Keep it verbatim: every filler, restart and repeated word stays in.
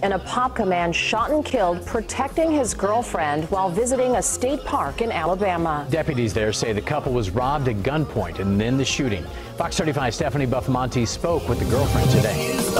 An Apopka man shot and killed protecting his girlfriend while visiting a state park in Alabama. Deputies there say the couple was robbed at gunpoint and then the shooting. Fox thirty-five Stephanie Buffamonte spoke with the girlfriend today.